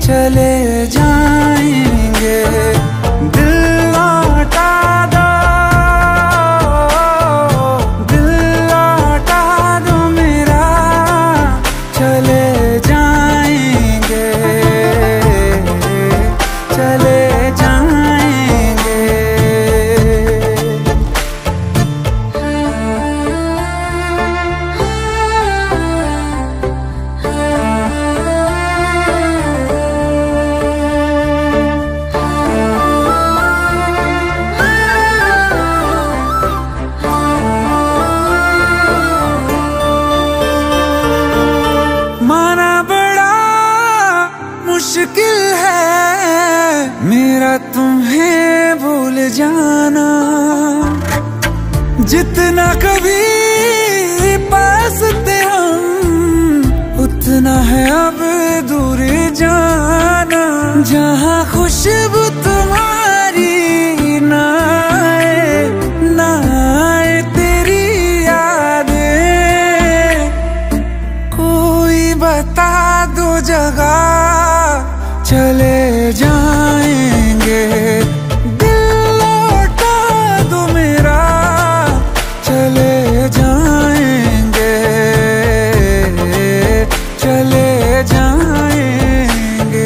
चले जाएंगे। दिल लौटा दो, दिल लौटा दो मेरा, चले जाएंगे, चले जाएंगे। माना बड़ा मुश्किल है मेरा तुम्हें भूल जाना, जितना कभी पास थे हम उतना है अब दूर जाना। जहाँ खुशबू तुम्हारी ना आए, ना आए तेरी यादें, कोई बता दो जगह, चले जाएंगे। दिल लौटा दो मेरा, चले जाएंगे, चले जाएंगे।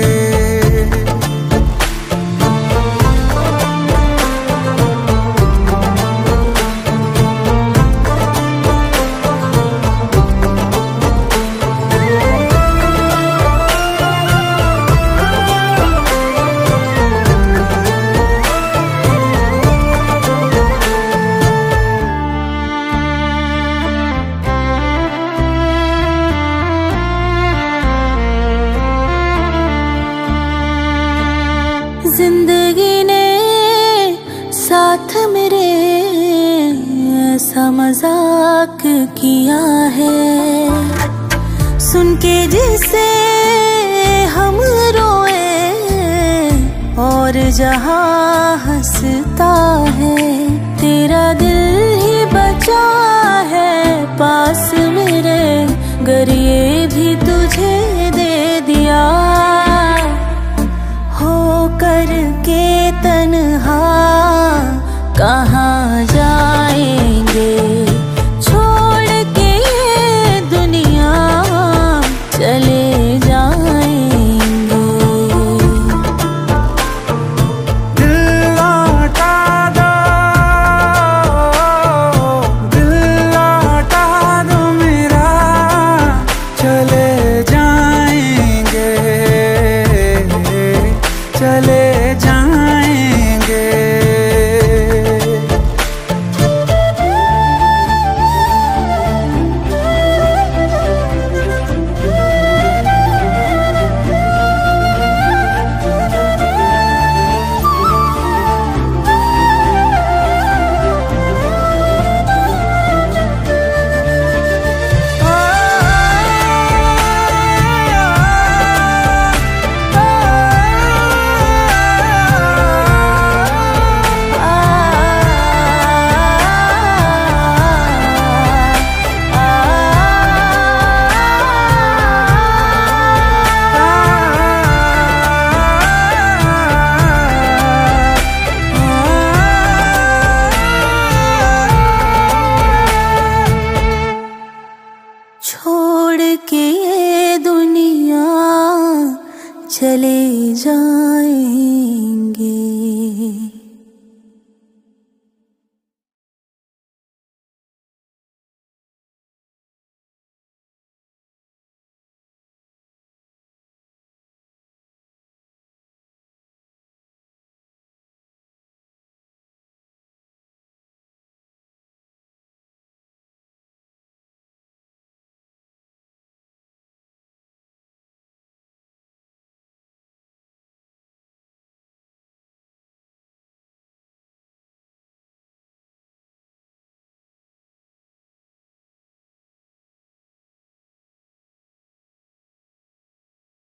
जिंदगी ने साथ मेरे ऐसा मजाक किया है, सुन के जिसे हम रोए और जहां हंसता है। तेरा दिल ही बचा है पास मेरे, गर ये भी तुझे दे दिया, हो करके तन्हा कहाँ जाएंगे, छोड़ के ये दुनिया चले जाएंगे। दिल लौटा दो, दिल लौटा दो मेरा, चले जाएंगे, चले जाएंगे। छोड़ के ये दुनिया चले जाएंगे।